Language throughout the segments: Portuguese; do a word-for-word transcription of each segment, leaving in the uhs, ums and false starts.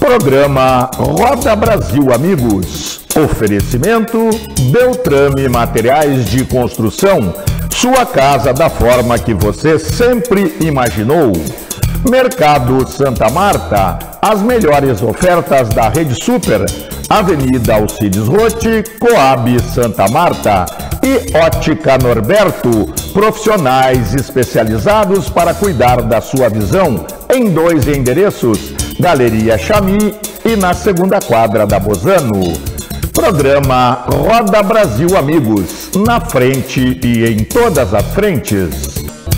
Programa Roda Brasil Amigos. Oferecimento Beltrame Materiais de Construção. Sua casa da forma que você sempre imaginou. Mercado Santa Marta. As melhores ofertas da Rede Super. Avenida Alcides Rotti, Coab Santa Marta. E Ótica Norberto. Profissionais especializados para cuidar da sua visão em dois endereços. Galeria Chami e na segunda quadra da Bozano. Programa Roda Brasil Amigos, na frente e em todas as frentes.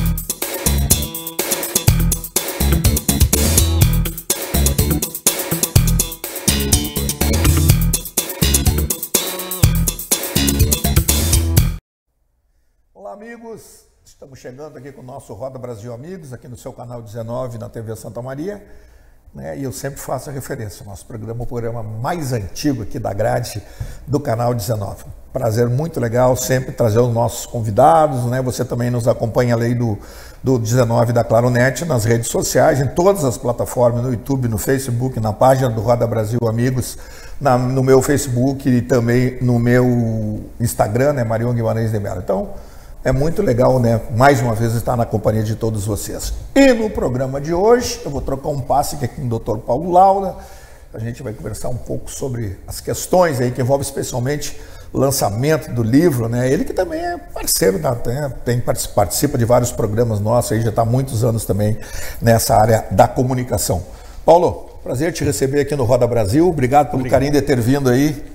Olá amigos, estamos chegando aqui com o nosso Roda Brasil Amigos, aqui no seu canal dezenove, na T V Santa Maria. Né, e eu sempre faço a referência, nosso programa, o programa mais antigo aqui da grade do canal dezenove. Prazer muito legal sempre trazer os nossos convidados, né? Você também nos acompanha ali do, do dezenove da Claronet, nas redes sociais, em todas as plataformas, no YouTube, no Facebook, na página do Roda Brasil Amigos, na, no meu Facebook e também no meu Instagram, né? Marion Guimarães de Mello. Então, é muito legal, né? Mais uma vez estar na companhia de todos vocês. E no programa de hoje, eu vou trocar um passe aqui com o doutor Paulo Laura. A gente vai conversar um pouco sobre as questões aí que envolvem especialmente o lançamento do livro, né? Ele que também é parceiro, da, tem, participa de vários programas nossos, aí já está há muitos anos também nessa área da comunicação. Paulo, prazer te receber aqui no Roda Brasil. Obrigado pelo Obrigado. carinho de ter vindo aí.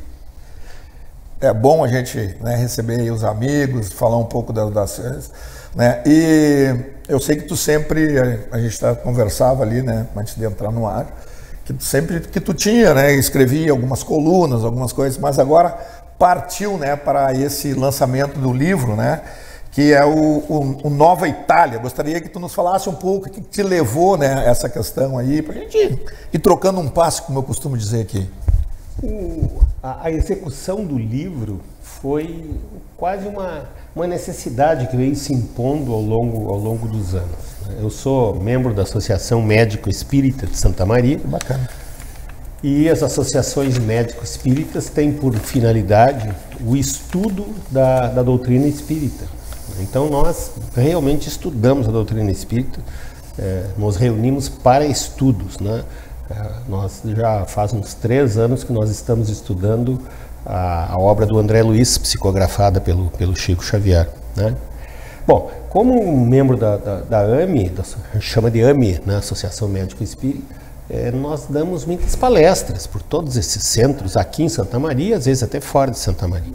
É bom a gente, né, receber aí os amigos, falar um pouco das, das né? E eu sei que tu sempre, a, a gente tá, conversava ali, né, antes de entrar no ar, que tu sempre que tu tinha, né, escrevia algumas colunas, algumas coisas, mas agora partiu, né, para esse lançamento do livro, né, que é o, o, o Nova Itália. Gostaria que tu nos falasse um pouco o que te levou, né, essa questão aí, para a gente ir trocando um passo, como eu costumo dizer aqui. O, a, a execução do livro foi quase uma, uma necessidade que veio se impondo ao longo, ao longo dos anos. Eu sou membro da Associação Médico Espírita de Santa Maria. Bacana. E as associações médico-espíritas têm por finalidade o estudo da, da doutrina espírita. Então nós realmente estudamos a doutrina espírita, é, nos reunimos para estudos, né? Nós já faz uns três anos que nós estamos estudando a, a obra do André Luiz, psicografada pelo, pelo Chico Xavier, né? Bom, como membro da, da, da A M E, da, chama de A M E, né, Associação Médico Espírita, é, nós damos muitas palestras por todos esses centros, aqui em Santa Maria, às vezes até fora de Santa Maria.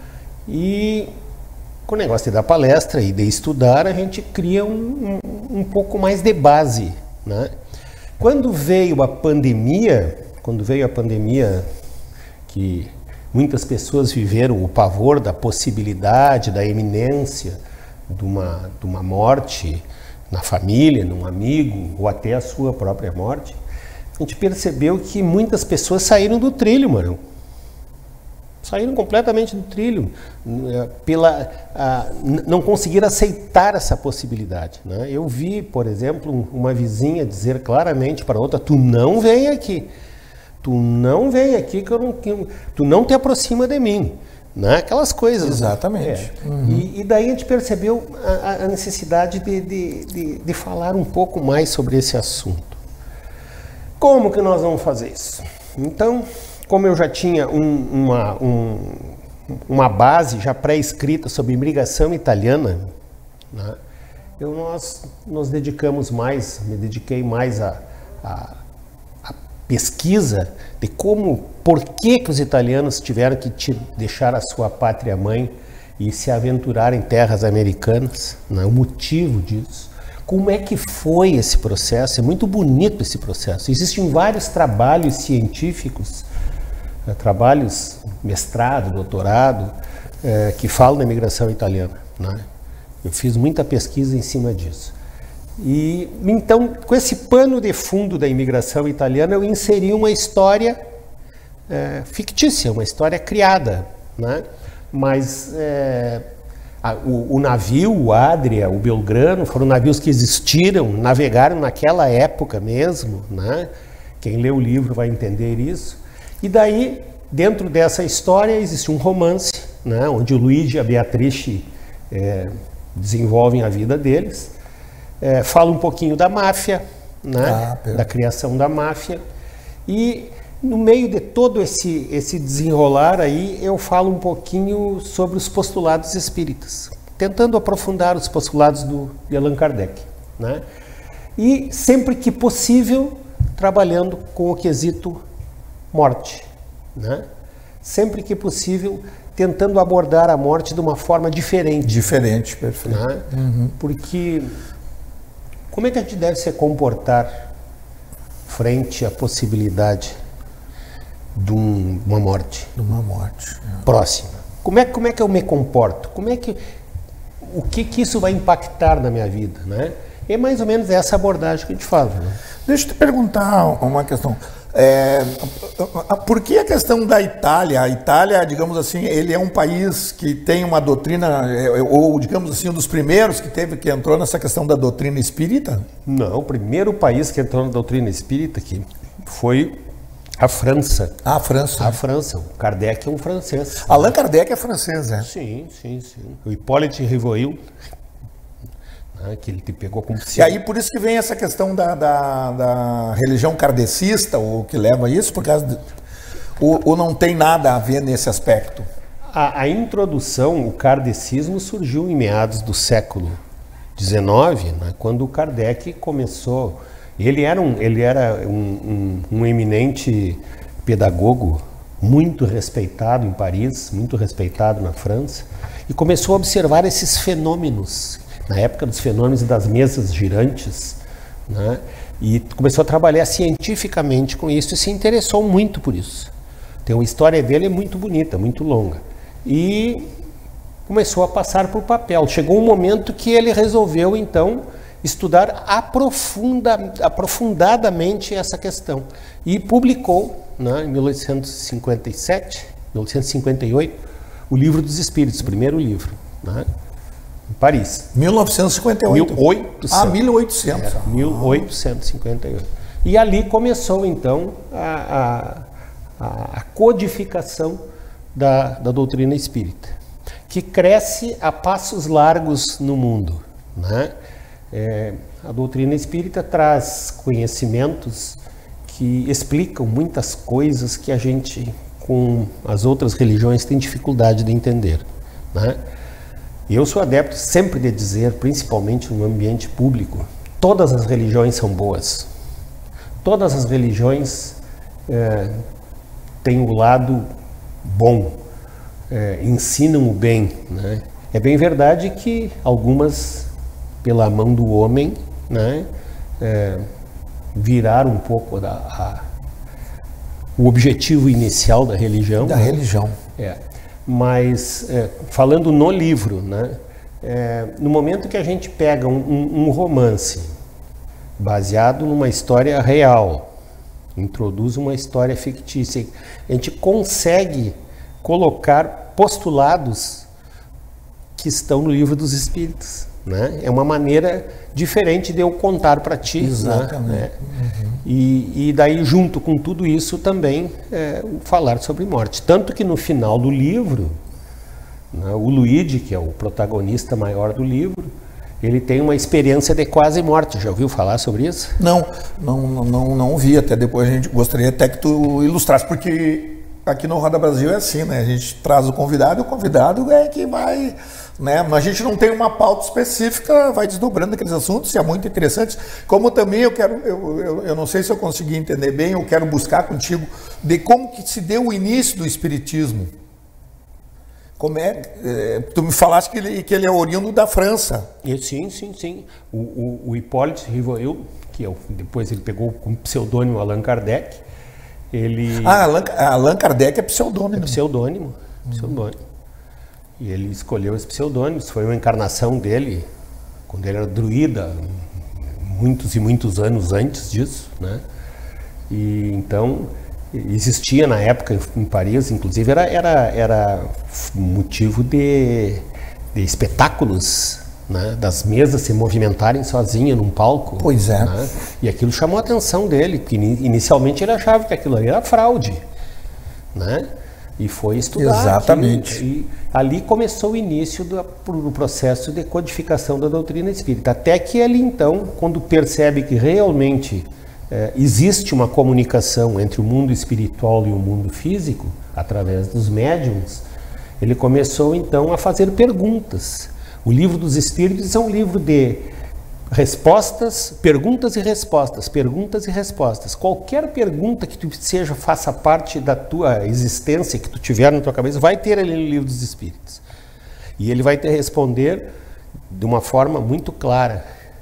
E com o negócio de dar palestra e de estudar, a gente cria um, um, um pouco mais de base, né? Quando veio a pandemia, quando veio a pandemia, que muitas pessoas viveram o pavor da possibilidade, da iminência de uma, de uma morte na família, num amigo, ou até a sua própria morte, a gente percebeu que muitas pessoas saíram do trilho, Marão. Saíram completamente do trilho, pela, a, não conseguiram aceitar essa possibilidade, né? Eu vi, por exemplo, uma vizinha dizer claramente para outra: tu não vem aqui, tu não vem aqui, que eu não, que, tu não te aproxima de mim, né? Aquelas coisas. Exatamente. É. Uhum. E, e daí a gente percebeu a, a necessidade de, de, de, de falar um pouco mais sobre esse assunto. Como que nós vamos fazer isso? Então, como eu já tinha um, uma, um, uma base já pré-escrita sobre imigração italiana, né, eu, nós nos dedicamos mais, me dediquei mais à a, a, a pesquisa de como, por que que os italianos tiveram que te deixar a sua pátria-mãe e se aventurar em terras americanas, né, o motivo disso. Como é que foi esse processo? É muito bonito esse processo. Existem vários trabalhos científicos, trabalhos, mestrado, doutorado, é, que falam da imigração italiana, né? Eu fiz muita pesquisa em cima disso. E então, com esse pano de fundo da imigração italiana, eu inseri uma história é, fictícia, uma história criada, né? Mas é, a, o, o navio, o Adria, o Belgrano, foram navios que existiram, navegaram naquela época mesmo, né? Quem lê o livro vai entender isso. E daí, dentro dessa história, existe um romance, né, onde o Luigi e a Beatrice é, desenvolvem a vida deles. É, fala um pouquinho da máfia, né, ah, da criação da máfia. E no meio de todo esse, esse desenrolar aí, eu falo um pouquinho sobre os postulados espíritas, tentando aprofundar os postulados do, de Allan Kardec, né? E sempre que possível, trabalhando com o quesito morte, né? Sempre que possível, tentando abordar a morte de uma forma diferente. Diferente, perfeito. Né? Uhum. Porque como é que a gente deve se comportar frente à possibilidade de um, uma morte? De uma morte. É. Próxima. Como é, como é que eu me comporto? Como é que, o que, que isso vai impactar na minha vida, né? É mais ou menos essa abordagem que a gente fala. Né? Deixa eu te perguntar uma questão. É, por que a questão da Itália? A Itália, digamos assim, ele é um país que tem uma doutrina, ou digamos assim, um dos primeiros que teve, que entrou nessa questão da doutrina espírita? Não, o primeiro país que entrou na doutrina espírita que foi a França. Ah, a França. A França. O Kardec é um francês. Allan Kardec é francês, né? Sim, sim, sim. O Hippolyte Rivoil, né, que ele te pegou como... E aí por isso que vem essa questão da, da, da religião kardecista, o que leva a isso, por causa de, ou, ou não tem nada a ver nesse aspecto? A, a introdução, o kardecismo surgiu em meados do século dezenove, né, quando o Kardec começou... Ele era, um, ele era um, um, um eminente pedagogo, muito respeitado em Paris, muito respeitado na França, e começou a observar esses fenômenos, na época dos fenômenos das mesas girantes, né? E começou a trabalhar cientificamente com isso e se interessou muito por isso. Então a história dele é muito bonita, muito longa. E começou a passar por papel. Chegou um momento que ele resolveu, então, estudar aprofunda, aprofundadamente essa questão. E publicou, né, em mil oitocentos e cinquenta e sete, mil oitocentos e cinquenta e oito, o Livro dos Espíritos, o primeiro livro, né? Em Paris. mil novecentos e cinquenta e oito? mil e oitocentos. Ah, mil e oitocentos. Era, mil oitocentos e cinquenta e oito. E ali começou, então, a, a, a codificação da, da doutrina espírita, que cresce a passos largos no mundo, né? É, a doutrina espírita traz conhecimentos que explicam muitas coisas que a gente, com as outras religiões, tem dificuldade de entender, né? E eu sou adepto sempre de dizer, principalmente no ambiente público, todas as religiões são boas. Todas as religiões é, têm o lado bom, é, ensinam o bem, né? É bem verdade que algumas, pela mão do homem, né, é, viraram um pouco da, a, o objetivo inicial da religião. Da né? religião. É. Mas, é, falando no livro, né, é, no momento que a gente pega um, um, um romance baseado numa história real, introduz uma história fictícia, a gente consegue colocar postulados que estão no Livro dos Espíritos. Né? É uma maneira diferente de eu contar para ti. Exatamente. Né? Uhum. E, e daí, junto com tudo isso, também é, falar sobre morte. Tanto que no final do livro, né, o Luigi, que é o protagonista maior do livro, ele tem uma experiência de quase morte. Já ouviu falar sobre isso? Não, não, não, não vi. Até depois a gente gostaria até que tu ilustrasse, porque aqui no Roda Brasil é assim, né? A gente traz o convidado e o convidado é que vai... Né? A gente não tem uma pauta específica, vai desdobrando aqueles assuntos, e é muito interessante. Como também eu quero, eu, eu, eu não sei se eu consegui entender bem, eu quero buscar contigo de como que se deu o início do Espiritismo. Como é, é tu me falaste que ele, que ele é oriundo da França. E, sim, sim, sim. O, o, o Hippolyte Rivoil, que é o, depois ele pegou como pseudônimo Allan Kardec, ele... Ah, Allan, Allan Kardec é pseudônimo. É pseudônimo, pseudônimo. E ele escolheu esse pseudônimo, foi uma encarnação dele, quando ele era druida, muitos e muitos anos antes disso, né? E então, existia na época em Paris, inclusive era, era, era motivo de, de espetáculos né, das mesas se movimentarem sozinha num palco. Pois é. Né, e aquilo chamou a atenção dele, que inicialmente ele achava que aquilo ali era fraude, né? E foi estudar. Exatamente. Aquilo, e ali começou o início do, do processo de codificação da doutrina espírita. Até que ele, então, quando percebe que realmente é, existe uma comunicação entre o mundo espiritual e o mundo físico, através dos médiums, ele começou, então, a fazer perguntas. O Livro dos Espíritos é um livro de respostas, perguntas e respostas, perguntas e respostas. Qualquer pergunta que tu seja, faça parte da tua existência, que tu tiver na tua cabeça, vai ter ali no Livro dos Espíritos. E ele vai te responder de uma forma muito clara.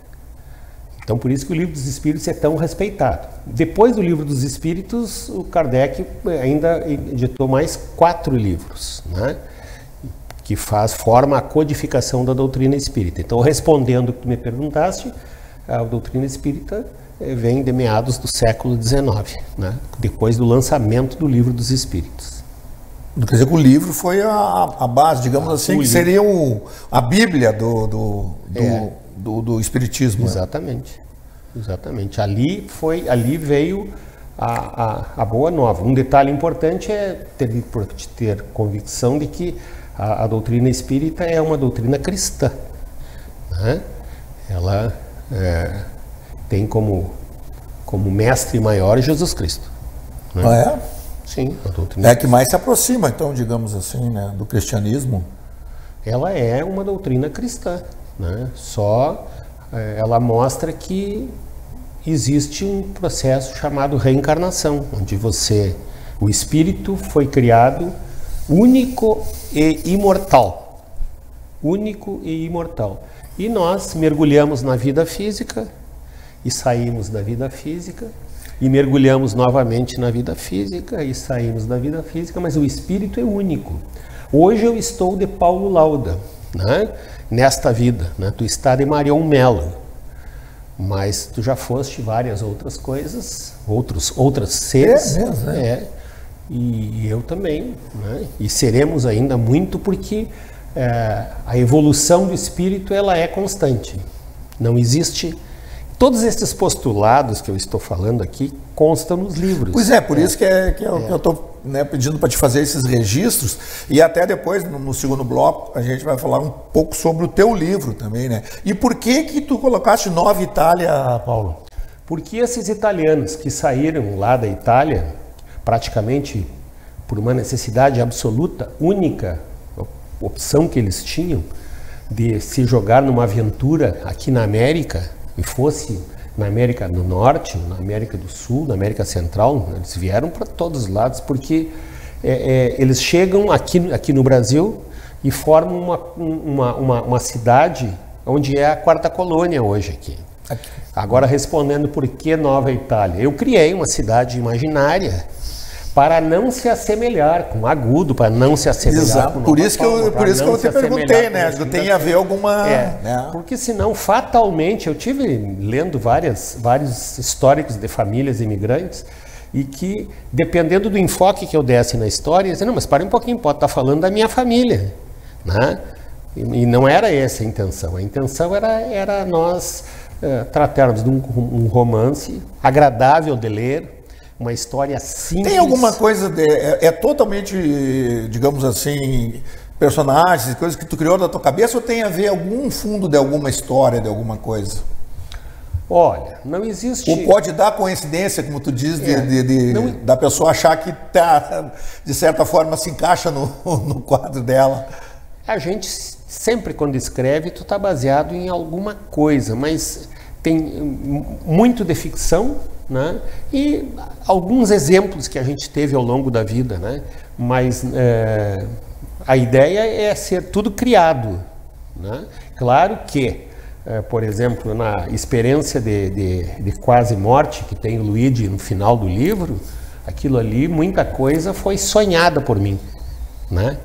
Então, por isso que o Livro dos Espíritos é tão respeitado. Depois do Livro dos Espíritos, o Kardec ainda editou mais quatro livros, né? Que faz, forma a codificação da doutrina espírita. Então, respondendo o que tu me perguntaste, a doutrina espírita vem de meados do século dezenove, né? Depois do lançamento do Livro dos Espíritos. Quer dizer que o livro foi a, a base, digamos ah, assim, que seria o, a Bíblia do, do, do, é. do, do Espiritismo. Exatamente. Né? Exatamente. Ali, foi, ali veio a, a, a boa nova. Um detalhe importante é ter, ter convicção de que A, a doutrina espírita é uma doutrina cristã, né? Ela é, tem como, como mestre maior Jesus Cristo. Né? Ah, é? Sim, a doutrina é que mais se aproxima, então, digamos assim, né, do cristianismo. Ela é uma doutrina cristã, né? Só é, ela mostra que existe um processo chamado reencarnação, onde você, o espírito foi criado único e imortal, único e imortal. E nós mergulhamos na vida física e saímos da vida física e mergulhamos novamente na vida física e saímos da vida física, mas o espírito é único. Hoje eu estou de Paulo Lauda, né? Nesta vida, né? Tu está de Marion Melo, mas tu já foste várias outras coisas, outros, outras seres, é mesmo, né? É. E eu também, né? E seremos ainda muito, porque é, a evolução do espírito ela é constante. Não existe... Todos esses postulados que eu estou falando aqui constam nos livros. Pois é, por é. isso que, é, que eu é. estou né, pedindo para te fazer esses registros, e até depois, no, no segundo bloco, a gente vai falar um pouco sobre o teu livro também, né? E por que que tu colocaste Nova Itália, Paulo? Porque esses italianos que saíram lá da Itália, praticamente por uma necessidade absoluta, única opção que eles tinham de se jogar numa aventura aqui na América, e fosse na América do Norte, na América do Sul, na América Central, eles vieram para todos os lados, porque é, é, eles chegam aqui, aqui no Brasil e formam uma, uma, uma, uma cidade onde é a quarta colônia hoje aqui. aqui. Agora, respondendo por que Nova Itália, eu criei uma cidade imaginária para não se assemelhar com Agudo, para não se assemelhar Exato. com Nova Por isso que eu, Palma, por isso que eu te perguntei, né? Tem a ver alguma... É, né? Porque senão, fatalmente, eu tive lendo várias, vários históricos de famílias imigrantes e que, dependendo do enfoque que eu desse na história, eu disse, não, mas para um pouquinho, pode estar falando da minha família, né? E, e não era essa a intenção. A intenção era, era nós uh, tratarmos de um, um romance agradável de ler, uma história simples. Tem alguma coisa, de, é, é totalmente, digamos assim, personagens, coisas que tu criou da tua cabeça, ou tem a ver algum fundo de alguma história, de alguma coisa? Olha, não existe... Ou pode dar coincidência, como tu diz, de, é, de, de, não... da pessoa achar que tá, de certa forma se encaixa no, no quadro dela. A gente sempre, quando escreve, tu tá baseado em alguma coisa, mas tem muito de ficção, né? E alguns exemplos que a gente teve ao longo da vida, né? Mas é, a ideia é ser tudo criado, né? Claro que, é, por exemplo, na experiência de, de, de quase morte que tem o Luigi no final do livro, aquilo ali, muita coisa foi sonhada por mim, né?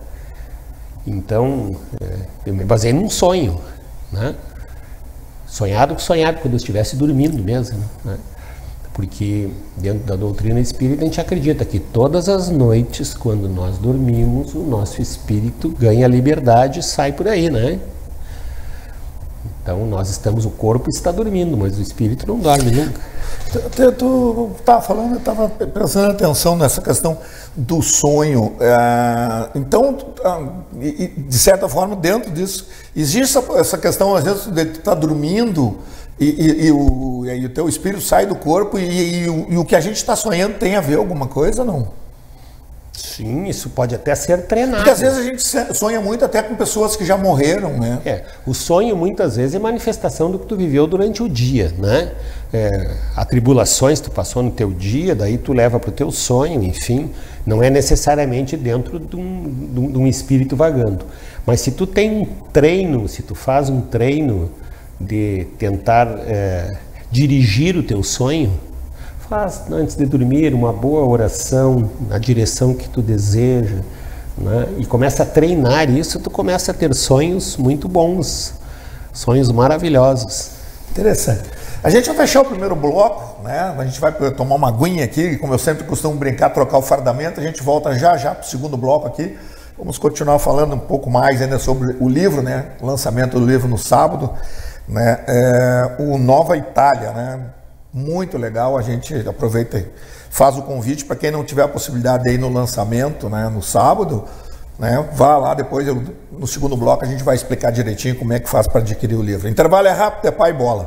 Então, é, eu me baseei num sonho, né? Sonhado, sonhado quando eu estivesse dormindo mesmo, né? Porque dentro da doutrina espírita a gente acredita que todas as noites, quando nós dormimos, o nosso espírito ganha liberdade e sai por aí, né? Então nós estamos, o corpo está dormindo, mas o espírito não dorme nunca. Tu, tu estava falando, eu estava prestando atenção nessa questão do sonho. É, então, e, de certa forma, dentro disso, existe essa, essa questão, às vezes, de tu estar dormindo e, e, e, o, e o teu espírito sai do corpo e, e, e, o, e o que a gente está sonhando tem a ver alguma coisa, não? Sim, isso pode até ser treinado. Porque às vezes a gente sonha muito até com pessoas que já morreram, né? É, o sonho muitas vezes é manifestação do que tu viveu durante o dia, né? É, atribulações que tu passou no teu dia, daí tu leva para o teu sonho, enfim, não é necessariamente dentro de um, de um espírito vagando. Mas se tu tem um treino, se tu faz um treino de tentar é, dirigir o teu sonho, faz antes de dormir uma boa oração na direção que tu deseja, né? E começa a treinar isso, tu começa a ter sonhos muito bons, sonhos maravilhosos. Interessante. A gente vai fechar o primeiro bloco, né? A gente vai tomar uma aguinha aqui, como eu sempre costumo brincar, trocar o fardamento. A gente volta já já para o segundo bloco aqui. Vamos continuar falando um pouco mais ainda sobre o livro, né? O lançamento do livro no sábado, né? É, o Nova Itália, né? Muito legal, a gente aproveita e faz o convite para quem não tiver a possibilidade de ir no lançamento, né, no sábado, né, vá lá depois, eu, no segundo bloco a gente vai explicar direitinho como é que faz para adquirir o livro. Intervalo é rápido, é pai e bola.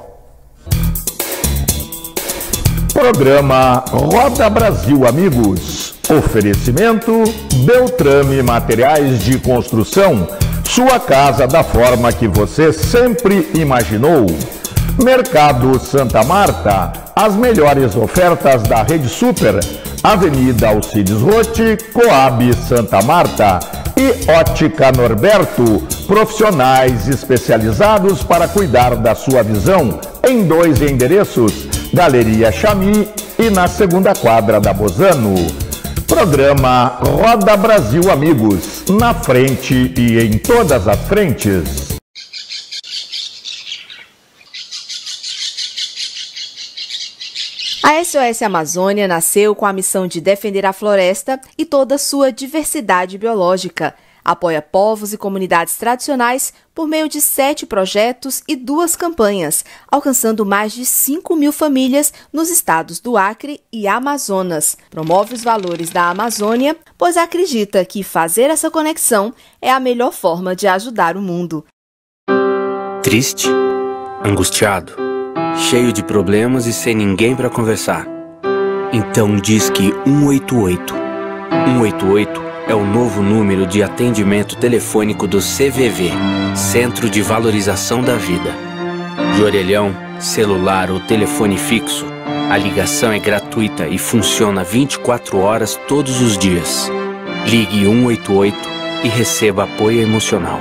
Programa Roda Brasil Amigos. Oferecimento Beltrame Materiais de Construção. Sua casa da forma que você sempre imaginou. Mercado Santa Marta, as melhores ofertas da Rede Super, Avenida Alcides Rotti, Coab Santa Marta e Ótica Norberto, profissionais especializados para cuidar da sua visão em dois endereços, Galeria Chami e na segunda quadra da Bozano. Programa Roda Brasil Amigos, na frente e em todas as frentes. A S O S Amazônia nasceu com a missão de defender a floresta e toda a sua diversidade biológica. Apoia povos e comunidades tradicionais por meio de sete projetos e duas campanhas, alcançando mais de cinco mil famílias nos estados do Acre e Amazonas. Promove os valores da Amazônia, pois acredita que fazer essa conexão é a melhor forma de ajudar o mundo. Triste, angustiado, cheio de problemas e sem ninguém para conversar. Então diz que um oito oito. um oito oito é o novo número de atendimento telefônico do C V V, Centro de Valorização da Vida. De orelhão, celular ou telefone fixo, a ligação é gratuita e funciona vinte e quatro horas todos os dias. Ligue um oito oito e receba apoio emocional.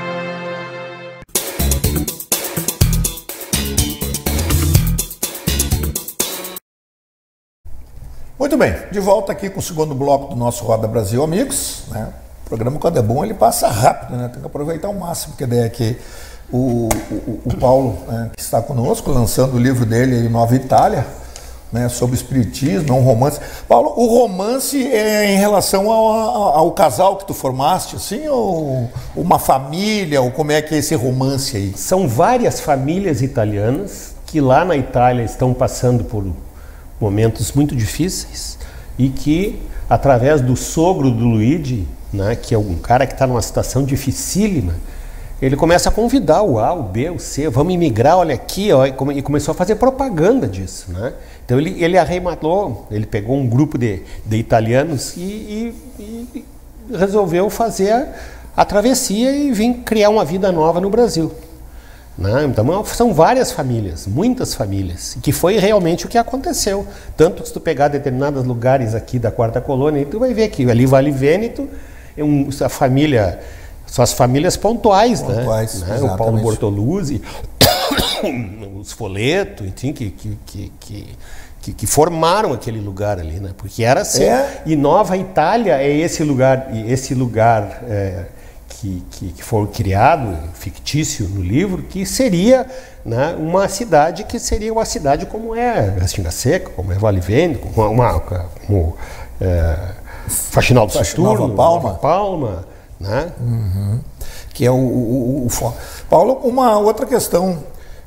Muito bem, de volta aqui com o segundo bloco do nosso Roda Brasil Amigos, né? O programa, quando é bom, ele passa rápido, né? Tem que aproveitar ao máximo, porque daí aqui o, o, o Paulo, né, que está conosco, lançando o livro dele, Nova Itália, né, sobre espiritismo, é um romance. Paulo, o romance é em relação ao, ao, ao casal que tu formaste, assim, ou uma família, ou como é que é esse romance aí? São várias famílias italianas que lá na Itália estão passando por momentos muito difíceis e que, através do sogro do Luigi, né, que é um cara que está numa situação dificílima, ele começa a convidar o A, o B, o C, vamos imigrar, olha aqui, ó, e, come, e começou a fazer propaganda disso, né? Então ele, ele arrematou, ele pegou um grupo de, de italianos e, e, e resolveu fazer a, a travessia e vir criar uma vida nova no Brasil. Né? Então são várias famílias, muitas famílias, que foi realmente o que aconteceu. Tanto que se tu pegar determinados lugares aqui da Quarta Colônia, tu vai ver que ali Vale Vêneto, é um, a família, são as famílias pontuais, pontuais né? O Paulo Bortoluzzi, os Foleto, enfim, que, que, que, que, que, que formaram aquele lugar ali, né? Porque era assim. É. E Nova Itália é esse lugar, esse lugar é, Que, que, que foi criado, fictício no livro, que seria, né, uma cidade que seria uma cidade como é Restinga Seca, como é Vale Vêneto, como, uma, como é, Faxinal do Saturno, Nova Palma, Nova Palma, né? Uhum. Que é o, o, o, o Paulo, uma outra questão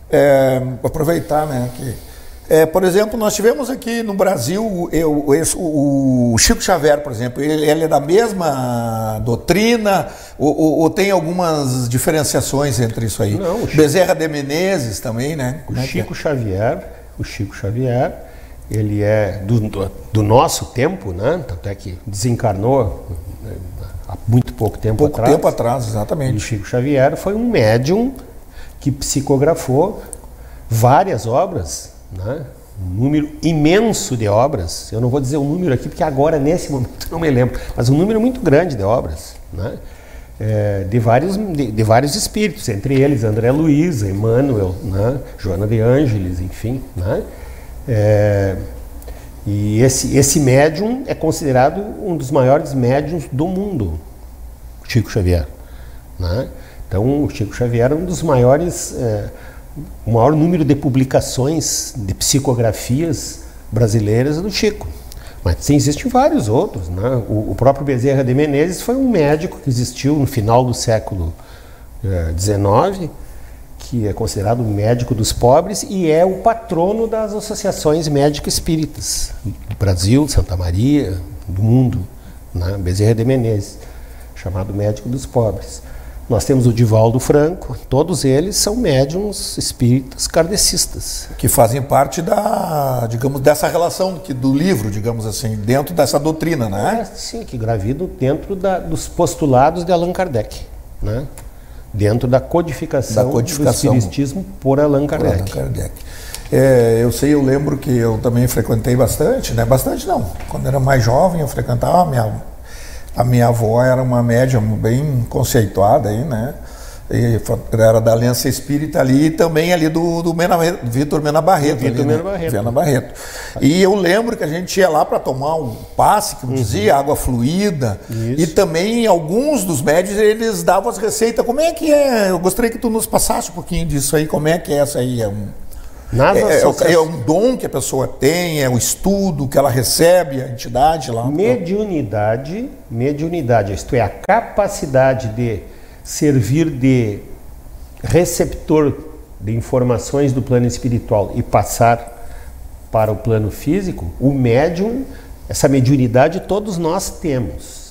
é, aproveitar, né, que, é, por exemplo, nós tivemos aqui no Brasil eu, esse, o, o Chico Xavier, por exemplo, ele, ele é da mesma doutrina ou, ou, ou tem algumas diferenciações entre isso aí? Não, o Chico, Bezerra de Menezes também, né? O Como é Chico é? Xavier, o Chico Xavier, ele é do, do, do nosso tempo, né? Tanto é que desencarnou há muito pouco tempo pouco atrás. tempo atrás, exatamente. E o Chico Xavier foi um médium que psicografou várias obras, né? Um número imenso de obras. Eu não vou dizer o número aqui porque agora nesse momento não me lembro, mas um número muito grande de obras, né? É, de vários de, de vários espíritos, entre eles André Luiz, Emmanuel, né? Joana de Ângeles, enfim, né? É, e esse esse médium é considerado um dos maiores médiums do mundo, Chico Xavier, né? Então o Chico Xavier é um dos maiores, é, o maior número de publicações de psicografias brasileiras do Chico. Mas sim, existem vários outros, né? O, o próprio Bezerra de Menezes foi um médico que existiu no final do século dezenove, que é considerado o médico dos pobres e é o patrono das associações médico-espíritas do Brasil, Santa Maria, do mundo, né? Bezerra de Menezes, chamado médico dos pobres. Nós temos o Divaldo Franco, todos eles são médiums espíritas kardecistas. Que fazem parte da, digamos, dessa relação que, do livro, digamos assim, dentro dessa doutrina, né? É, sim, que gravidam dentro da, dos postulados de Allan Kardec, né? Dentro da codificação, da codificação do espiritismo por Allan Kardec. Por Allan Kardec. É, eu sei, eu lembro que eu também frequentei bastante, né? Bastante não, quando eu era mais jovem eu frequentava a minha... A minha avó era uma médium bem conceituada aí, né? E era da Aliança Espírita ali e também ali do, do Mena, Vitor Mena Barreto. Vitor ali, Mena né? Barreto. Mena Barreto. E eu lembro que a gente ia lá para tomar um passe, que eu dizia, uhum. água fluida. Isso. E também alguns dos médios eles davam as receitas. Como é que é? Eu gostaria que tu nos passasse um pouquinho disso aí. Como é que é essa aí? É um... Nas É, é, é um dom que a pessoa tem, é um estudo que ela recebe, a entidade lá. Mediunidade, mediunidade, isto é, a capacidade de servir de receptor de informações do plano espiritual e passar para o plano físico, o médium, essa mediunidade todos nós temos.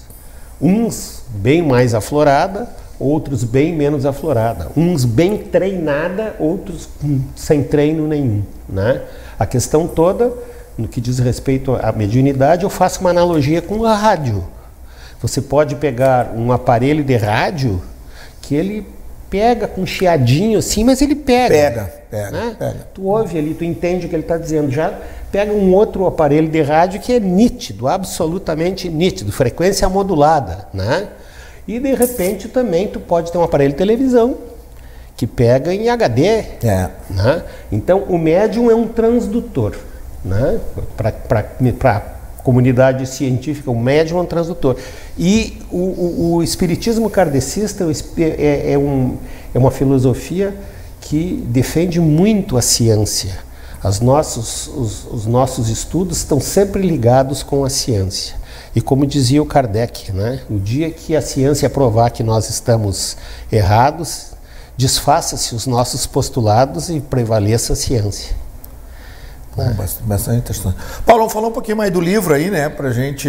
Uns bem mais aflorada, outros bem menos aflorada, uns bem treinada, outros sem treino nenhum, né? A questão toda, no que diz respeito à mediunidade, eu faço uma analogia com a rádio. Você pode pegar um aparelho de rádio que ele pega com um chiadinho assim, mas ele pega. Pega, pega, né? pega. Tu ouve ali, tu entende o que ele está dizendo. Já pega um outro aparelho de rádio que é nítido, absolutamente nítido, frequência modulada, né? E de repente também tu pode ter um aparelho de televisão que pega em H D. É. Né? Então o médium é um transdutor. Né? Para a comunidade científica, o médium é um transdutor. E o, o, o espiritismo kardecista é, é, um, é uma filosofia que defende muito a ciência. As nossos, os, os nossos estudos estão sempre ligados com a ciência. E como dizia o Kardec, né? O dia que a ciência provar que nós estamos errados, desfaça-se os nossos postulados e prevaleça a ciência. Bom, bastante interessante. Paulo, vamos falar um pouquinho mais do livro aí, né, pra gente...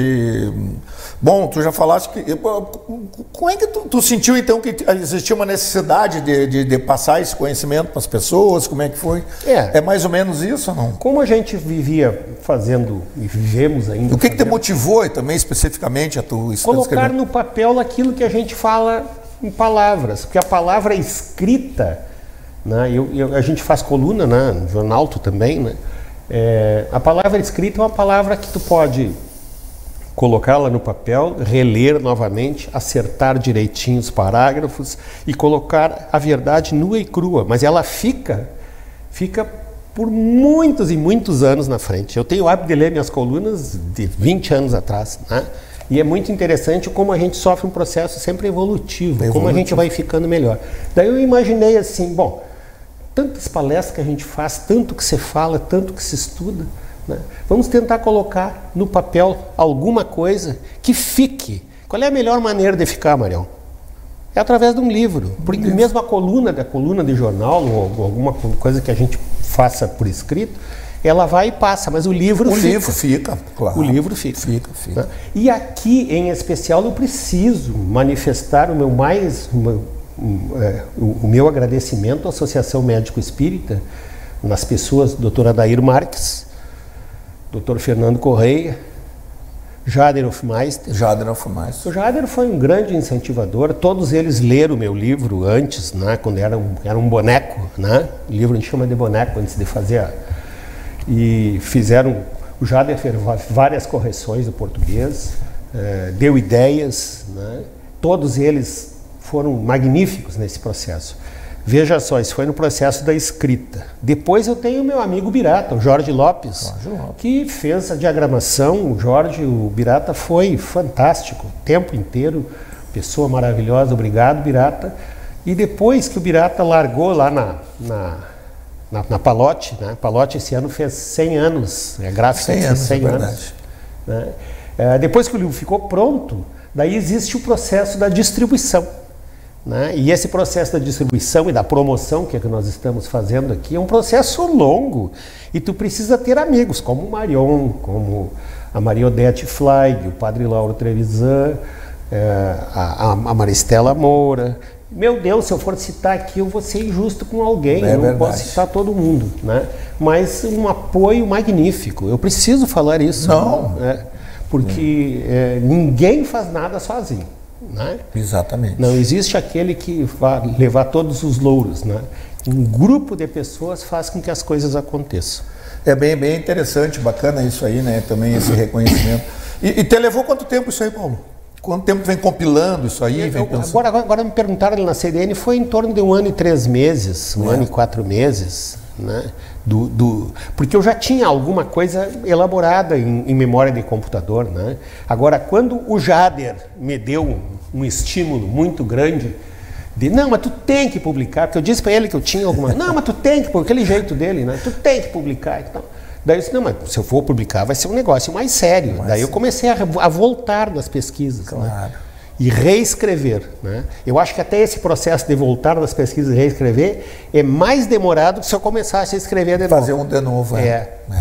Bom, tu já falaste que... Como é que tu, tu sentiu, então, que existia uma necessidade de, de, de passar esse conhecimento para as pessoas? Como é que foi? É. É mais ou menos isso ou não? Como a gente vivia fazendo, e vivemos ainda... O que, que te fazendo, motivou também, especificamente, a tu colocar no papel aquilo que a gente fala em palavras, porque a palavra escrita, né, eu, eu, a gente faz coluna, né, no jornal, tu também, né? É, a palavra escrita é uma palavra que tu pode colocá-la no papel, reler novamente, acertar direitinho os parágrafos e colocar a verdade nua e crua, mas ela fica, fica por muitos e muitos anos na frente. Eu tenho o hábito de ler minhas colunas de vinte anos atrás, né? E é muito interessante como a gente sofre um processo sempre evolutivo, evolutivo, como a gente vai ficando melhor. Daí eu imaginei assim, bom, tantas palestras que a gente faz, tanto que se fala, tanto que se estuda, né? Vamos tentar colocar no papel alguma coisa que fique. Qual é a melhor maneira de ficar, Marião? É através de um livro. Porque livro. Mesmo a coluna, a coluna de jornal, ou alguma coisa que a gente faça por escrito, ela vai e passa, mas o livro o fica. O livro fica, claro. O livro fica. Fica, fica. Né? E aqui, em especial, eu preciso manifestar o meu mais... Uma, um, é, o, o meu agradecimento à Associação Médico Espírita, nas pessoas do doutor Adair Marques, doutor Fernando Correia, Jader Hofmeister. Jader Hofmeister. O Jader foi um grande incentivador. Todos eles leram o meu livro antes, né, quando era um, era um boneco. Né? O livro a gente chama de boneco antes de fazer. A, e fizeram... O Jader fez várias correções do português, eh, deu ideias. Né? Todos eles foram magníficos nesse processo. Veja só, isso foi no processo da escrita. Depois eu tenho o meu amigo Birata, o Jorge Lopes, Jorge Lopes, que fez a diagramação. O Jorge, o Birata foi fantástico, o tempo inteiro, pessoa maravilhosa, obrigado Birata. E depois que o Birata largou lá na, na, na, na Palote, né? Palote esse ano fez cem anos, é gráfico cem anos, cem anos. anos né? é, depois que o livro ficou pronto, daí existe o processo da distribuição. Né? E esse processo da distribuição e da promoção que, é que nós estamos fazendo aqui é um processo longo e tu precisa ter amigos como o Marion, como a Maria Odete Fleig, o Padre Lauro Trevisan, é, a, a Maristela Moura. Meu Deus, se eu for citar aqui eu vou ser injusto com alguém, é eu não verdade. posso citar todo mundo, né? Mas um apoio magnífico, eu preciso falar isso. Não. Né? Porque é, ninguém faz nada sozinho. Né? Exatamente. Não existe aquele que vai levar todos os louros, né? Um grupo de pessoas faz com que as coisas aconteçam. É bem, bem interessante, bacana isso aí, né? Também esse reconhecimento. E, e te levou quanto tempo isso aí, Paulo? Quanto tempo vem compilando isso aí? Vem eu, agora, agora, agora me perguntaram ali na C D N, foi em torno de um ano e três meses, um é. ano e quatro meses, né? Do, do, porque eu já tinha alguma coisa elaborada em, em memória de computador, né? Agora, quando o Jader me deu um, um estímulo muito grande de, não, mas tu tem que publicar, porque eu disse para ele que eu tinha alguma, não, mas tu tem que, por aquele jeito dele, né? Tu tem que publicar, então. Daí eu disse, não, mas se eu for publicar vai ser um negócio mais sério. Mais Daí eu comecei a, a voltar nas pesquisas, claro. Né? E reescrever. Né? Eu acho que até esse processo de voltar nas pesquisas e reescrever é mais demorado que se eu começasse a escrever de Fazer novo. um de novo, é. é. é.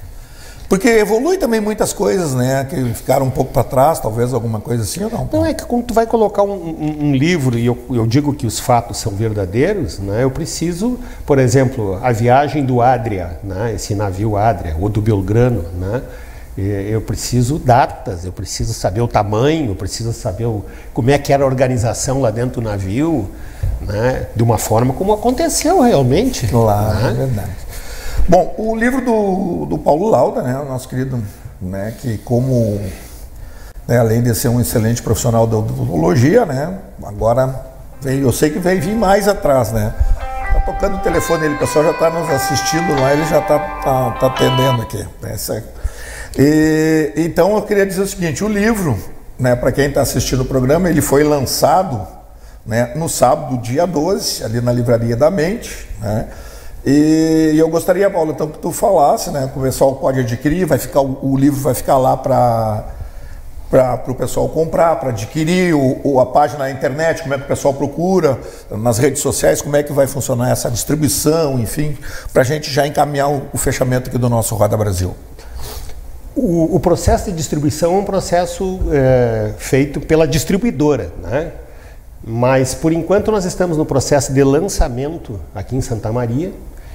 Porque evolui também muitas coisas, né? Que ficaram um pouco para trás, talvez alguma coisa assim ou não? Não, é que quando tu vai colocar um, um, um livro e eu, eu digo que os fatos são verdadeiros, né? Eu preciso, por exemplo, a viagem do Adria, né? Esse navio Adria, ou do Belgrano, né? Eu preciso datas, eu preciso saber o tamanho, eu preciso saber o, como é que era a organização lá dentro do navio, né? De uma forma como aconteceu realmente. Claro, né? É verdade. Bom, o livro do, do Paulo Lauda, né, o nosso querido, né, que como, né, além de ser um excelente profissional da odontologia, né, agora vem, eu sei que vem vir mais atrás, né? Tá tocando o telefone, ele, o pessoal já está nos assistindo lá, ele já está tá, tá atendendo aqui. Essa, e, então eu queria dizer o seguinte, o livro, né, para quem está assistindo o programa, ele foi lançado, né, no sábado, dia doze, ali na Livraria da Mente, né? E eu gostaria, Paulo, então que tu falasse, né? O pessoal pode adquirir, vai ficar, o livro vai ficar lá para para o pessoal comprar, para adquirir, ou, ou a página na internet, como é que o pessoal procura, nas redes sociais, como é que vai funcionar essa distribuição, enfim, para a gente já encaminhar o, o fechamento aqui do nosso Roda Brasil. O, o processo de distribuição é um processo é, feito pela distribuidora, né? Mas, por enquanto, nós estamos no processo de lançamento aqui em Santa Maria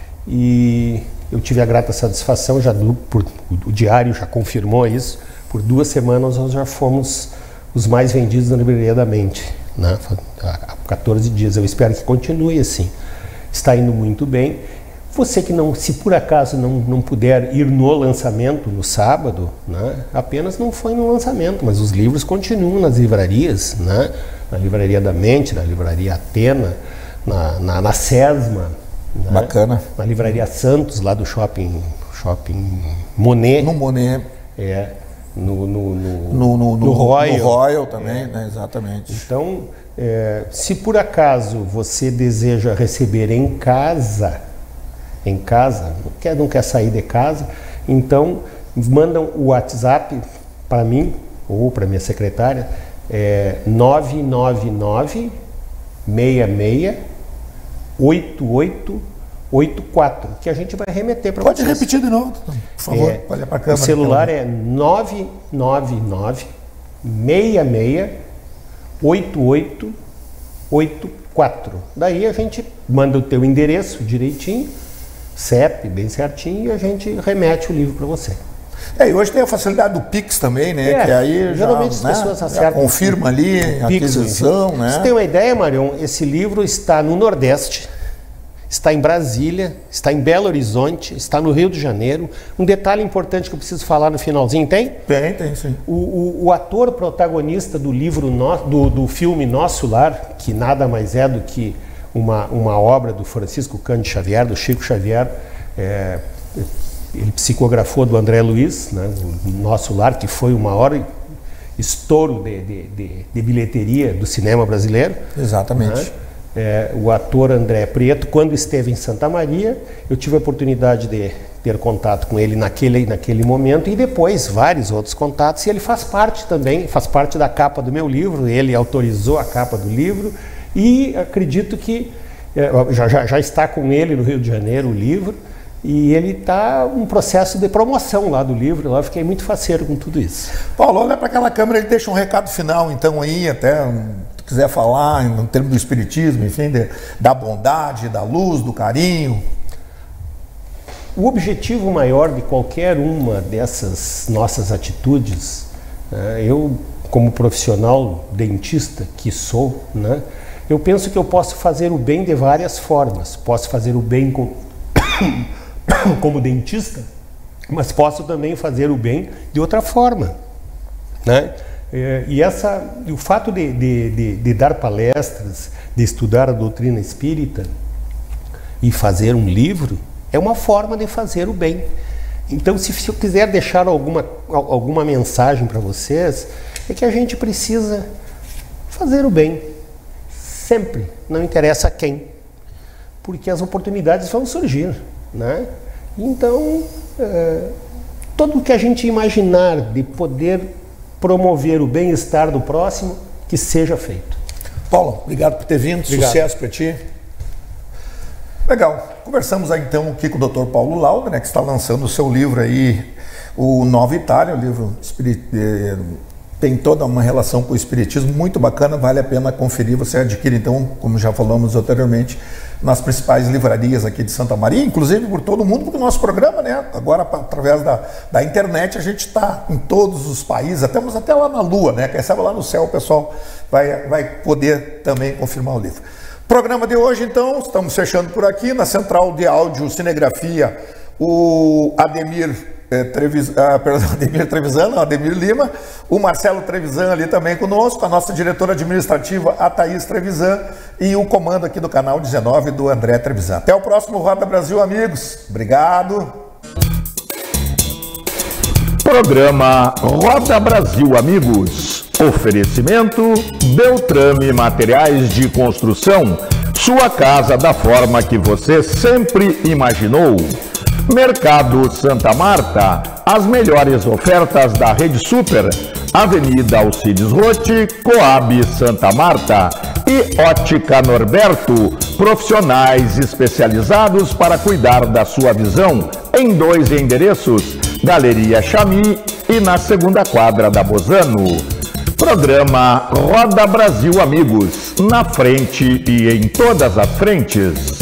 e eu tive a grata satisfação, já do, por, o diário já confirmou isso, por duas semanas nós já fomos os mais vendidos na Livraria da Mente, né? Há quatorze dias, eu espero que continue assim, está indo muito bem. Você que não, se por acaso não, não puder ir no lançamento no sábado, né? Apenas não foi no lançamento, mas os livros continuam nas livrarias, né? Na Livraria da Mente, na Livraria Atena, na, na, na SESMA, né? Bacana. Na Livraria Santos, lá do shopping, shopping Monet. No Monet. É, no, no, no, no, no, no Royal. No Royal também, é. Né? Exatamente. Então, é, se por acaso você deseja receber em casa, em casa, não quer, não quer sair de casa, então mandam o WhatsApp para mim ou para minha secretária, é nove nove nove, seis seis oito oito oito quatro, que a gente vai remeter para vocês. Pode repetir de novo, por favor. É, olha para a câmera. O celular então. É nove nove nove, seis seis oito oito oito quatro. Daí a gente manda o teu endereço direitinho, C E P bem certinho, e a gente remete o livro para você. É, e hoje tem a facilidade do Pix também, né? É, que aí geralmente já, as pessoas né, acertam. Já confirma ali a aquisição, né? Você tem uma ideia, Marion? Esse livro está no Nordeste, está em Brasília, está em Belo Horizonte, está no Rio de Janeiro. Um detalhe importante que eu preciso falar no finalzinho, tem? Tem, tem sim. O, o, o ator protagonista do livro, no, do, do filme Nosso Lar, que nada mais é do que uma, uma obra do Francisco Cândido Xavier, do Chico Xavier, é, ele psicografou do André Luiz, né, o Nosso Lar, que foi o maior estouro de, de, de, de bilheteria do cinema brasileiro. Exatamente. Né? É, o ator André Preto, quando esteve em Santa Maria, eu tive a oportunidade de ter contato com ele naquele, naquele momento, e depois vários outros contatos, e ele faz parte também, faz parte da capa do meu livro, ele autorizou a capa do livro, e acredito que é, já, já, já está com ele no Rio de Janeiro o livro, e ele está um processo de promoção lá do livro, lá eu fiquei muito faceiro com tudo isso. Paulo, olha para aquela câmera, ele deixa um recado final, então, aí, até um, se quiser falar em termos do espiritismo, enfim, de, da bondade, da luz, do carinho. O objetivo maior de qualquer uma dessas nossas atitudes, né, eu, como profissional dentista que sou, né, eu penso que eu posso fazer o bem de várias formas. Posso fazer o bem com... como dentista, mas posso também fazer o bem de outra forma, né? E essa, o fato de, de, de, de dar palestras, de estudar a doutrina espírita e fazer um livro é uma forma de fazer o bem. Então, se, se eu quiser deixar alguma, alguma mensagem para vocês, é que a gente precisa fazer o bem, sempre, não interessa quem, porque as oportunidades vão surgir, né? Então, é, tudo que a gente imaginar de poder promover o bem-estar do próximo, que seja feito. Paulo, obrigado por ter vindo, obrigado. Sucesso para ti. Legal, conversamos aí então aqui com o doutor Paulo Lauda, né, que está lançando o seu livro aí, o Nova Itália, o livro espirit... tem toda uma relação com o espiritismo, muito bacana, vale a pena conferir. Você adquire então, como já falamos anteriormente, nas principais livrarias aqui de Santa Maria, inclusive por todo mundo, porque o nosso programa, né, agora através da, da internet, a gente está em todos os países, estamos até lá na Lua, né, quem sabe lá no céu o pessoal vai, vai poder também confirmar o livro. Programa de hoje, então, estamos fechando por aqui, na central de áudio cinegrafia, o Ademir É, Trevis, ah, perdão, Ademir Trevisan, não, Ademir Lima, o Marcelo Trevisan ali também conosco, a nossa diretora administrativa, a Thaís Trevisan, e o comando aqui do canal dezenove do André Trevisan. Até o próximo Roda Brasil, amigos. Obrigado. Programa Roda Brasil, amigos. Oferecimento Beltrame Materiais de Construção. Sua casa da forma que você sempre imaginou. Mercado Santa Marta, as melhores ofertas da Rede Super, Avenida Alcides Rotti, Coab Santa Marta e Ótica Norberto, profissionais especializados para cuidar da sua visão em dois endereços, Galeria Chami e na segunda quadra da Bozano. Programa Roda Brasil, amigos, na frente e em todas as frentes.